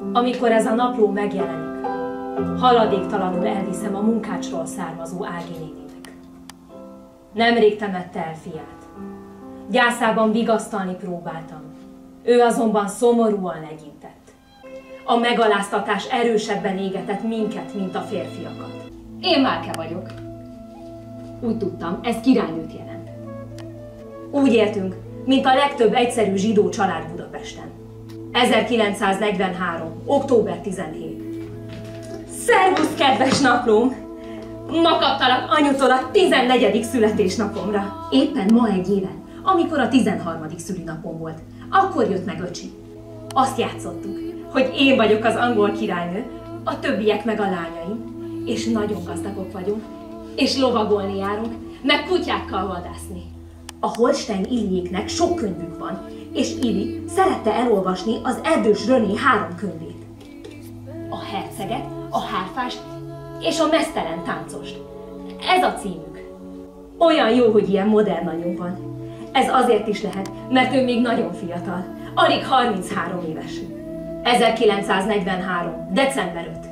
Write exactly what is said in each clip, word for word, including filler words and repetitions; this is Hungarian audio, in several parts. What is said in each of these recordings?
Amikor ez a napló megjelenik, haladéktalanul elviszem a munkácsról származó Ági néninek. Nemrég temette el fiát. Gyászában vigasztalni próbáltam. Ő azonban szomorúan legyintett. A megaláztatás erősebben égetett minket, mint a férfiakat. Én Márke vagyok. Úgy tudtam, ez királynőt jelent. Úgy éltünk, mint a legtöbb egyszerű zsidó család Budapesten. ezerkilencszáznegyvenhárom. október tizenhetedike. Szervusz, kedves naplóm! Ma kaptalak anyutól a tizennegyedik születésnapomra. Éppen ma egy éve, amikor a tizenharmadik szülinapom volt. Akkor jött meg öcsi. Azt játszottuk, hogy én vagyok az angol királynő, a többiek meg a lányaim, és nagyon gazdagok vagyunk, és lovagolni járunk, meg kutyákkal vadászni. A Holstein Iljéknek sok könyvük van, és Ili szerette elolvasni az Erdős René három könyvét. A herceget, a hárfást és a meztelen táncost. Ez a címük. Olyan jó, hogy ilyen modern anyunk van. Ez azért is lehet, mert ő még nagyon fiatal, alig harminchárom éves. ezerkilencszáznegyvenhárom. december ötödike.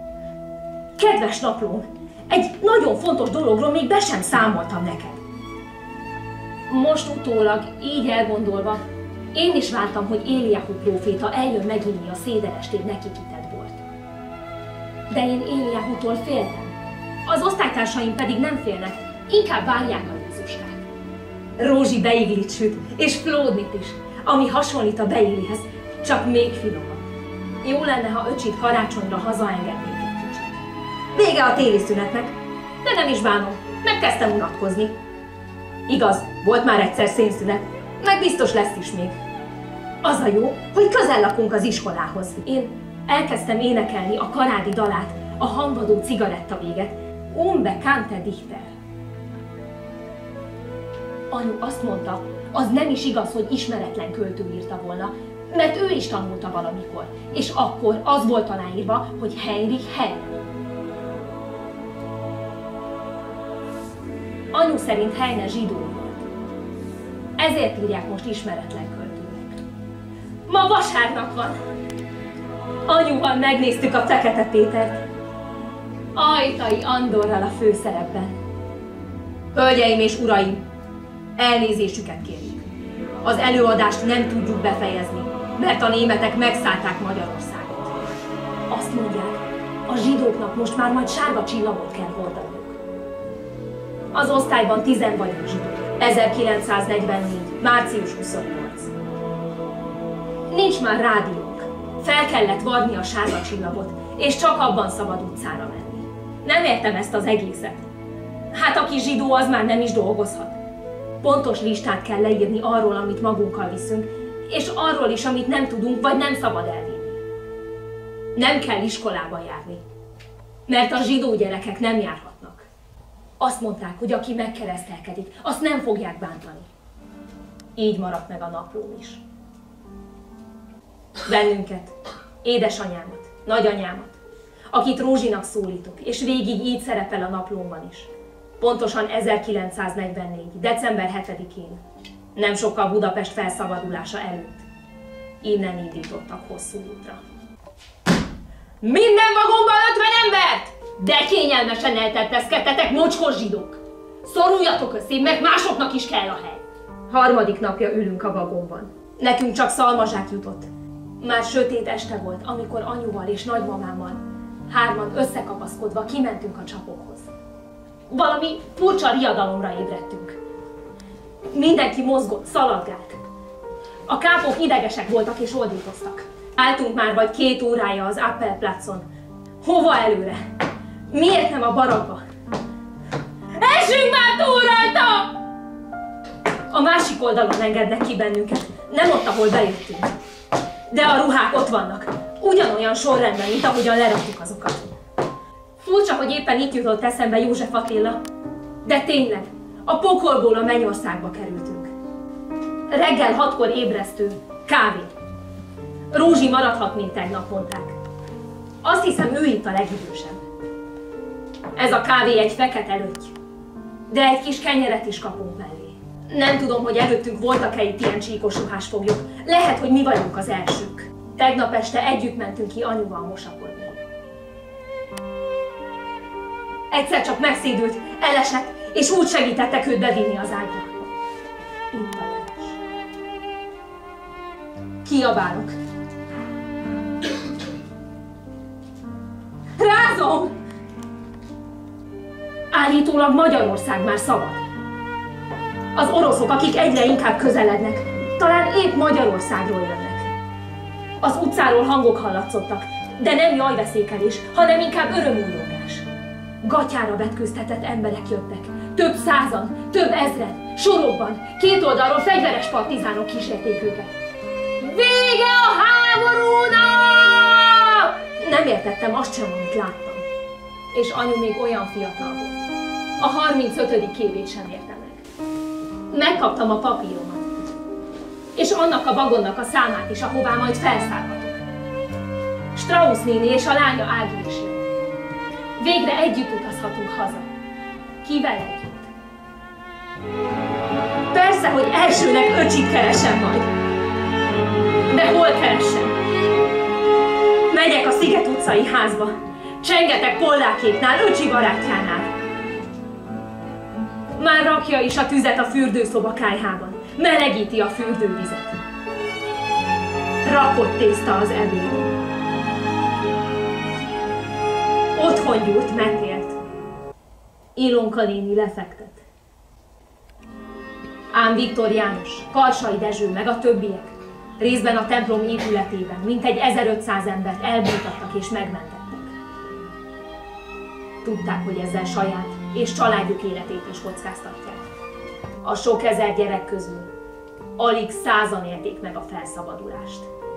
Kedves naplóm, egy nagyon fontos dologról még be sem számoltam neked. Most utólag, így elgondolva, én is vártam, hogy Éliáhu próféta eljön meginni a széderestég neki kitett bort. De én Éliáhutól féltem. Az osztálytársaim pedig nem félnek, inkább várják a Jézuskát. Rózsi beiglit süt, és flódnit is, ami hasonlít a beilihez, csak még finomabb. Jó lenne, ha öcsit karácsonyra hazaengednék egy kicsit. Vége a téli szünetnek, de nem is bánom, megkezdtem unatkozni. Igaz, volt már egyszer szénszünet, meg biztos lesz is még. Az a jó, hogy közel lakunk az iskolához. Én elkezdtem énekelni a karádi dalát, a hamvadó cigarettavéget, Unbekannte Dichter. Anyu azt mondta, az nem is igaz, hogy ismeretlen költő írta volna, mert ő is tanulta valamikor, és akkor az volt aláírva, hogy Heinrich Heine. Anyu szerint Heine zsidó volt. Ezért írják most ismeretlen költőnek. Ma vasárnap van. Anyuval megnéztük a Fekete Pétert. Ajtai Andorral a főszerepben. Hölgyeim és uraim, elnézésüket kérjük. Az előadást nem tudjuk befejezni, mert a németek megszállták Magyarországot. Azt mondják, a zsidóknak most már majd sárga csillagot kell hordaniuk. Az osztályban tizen vagyunk zsidók. ezerkilencszáznegyvennégy. március huszonnyolc. Nincs már rádiónk. Fel kellett varni a sárga csillagot, és csak abban szabad utcára menni. Nem értem ezt az egészet. Hát aki zsidó, az már nem is dolgozhat. Pontos listát kell leírni arról, amit magunkkal viszünk, és arról is, amit nem tudunk, vagy nem szabad elvinni. Nem kell iskolába járni, mert a zsidó gyerekek nem járhatnak. Azt mondták, hogy aki megkeresztelkedik, azt nem fogják bántani. Így maradt meg a naplóm is. Bennünket, édesanyámat, nagyanyámat, akit Rózsinak szólítok, és végig így szerepel a naplómban is. Pontosan ezerkilencszáznegyvennégy. december hetedikén, nem sokkal Budapest felszabadulása előtt. Innen indítottak hosszú útra. Minden vagónban ötven embert! De kényelmesen eltetteszkedtetek, mocskos zsidók! Szoruljatok össze, mert másoknak is kell a hely. Harmadik napja ülünk a vagónban. Nekünk csak szalmazsák jutott. Már sötét este volt, amikor anyuval és nagymamámmal hárman összekapaszkodva kimentünk a csapokhoz. Valami furcsa riadalomra ébredtünk. Mindenki mozgott, szaladgált. A kápok idegesek voltak és ordítoztak. Álltunk már vagy két órája az Appelplatzon. Hova előre? Miért nem a barakba? Essünk már túl rajta! A másik oldalon engednek ki bennünket, nem ott, ahol bejöttünk. De a ruhák ott vannak, ugyanolyan sorrendben, mint ahogyan leraktuk azokat. Furcsa, hogy éppen itt jutott eszembe József Attila, de tényleg, a pokolból a mennyországba kerültünk. Reggel hatkor ébresztő, kávé. Rózsi maradhat, mint tegnap mondták. Azt hiszem, ő itt a legidősebb. Ez a kávé egy fekete lötty, de egy kis kenyeret is kapunk mellé. Nem tudom, hogy előttünk voltak-e itt ilyen csíkos ruhás foglyok. Lehet, hogy mi vagyunk az elsők. Tegnap este együtt mentünk ki anyuval mosakodni. Egyszer csak megszédült, elesett, és úgy segítettek őt bevinni az ágyba. Itt a leves. Kiabálok. Rázom! Állítólag Magyarország már szabad. Az oroszok, akik egyre inkább közelednek, talán épp Magyarországról jönnek. Az utcáról hangok hallatszottak, de nem jajveszékelés, hanem inkább örömújongás. Gatyára vetkőztetett emberek jöttek, több százan, több ezren, sorokban, két oldalról fegyveres partizánok kísérték őket. Vége a háborúnak! Nem értettem azt sem, amit láttam. És anyu még olyan fiatal volt. A harmincötödik évét sem érte meg. Megkaptam a papíromat. És annak a vagonnak a számát is, ahová majd felszállhatok. Strauss néni és a lánya Ági is jön. Végre együtt utazhatunk haza. Kivel együtt? Persze, hogy elsőnek öcsit keresem majd. De hol keressem? Megyek a Sziget utcai házba. Csengetek Pollákéknál, öcsi barátjánál. Már rakja is a tüzet a fürdőszoba kályhában. Melegíti a fürdővizet. Rakott tészta az ebéd. Otthon gyúrt, metélt. Ilonka néni lefektet. Ám Viktor János, Karsai Dezső meg a többiek részben a templom épületében mintegy ezerötszáz embert elbújtattak és megmentettek. Tudták, hogy ezzel saját és családjuk életét is kockáztatják. A sok ezer gyerek közül alig százan élték meg a felszabadulást.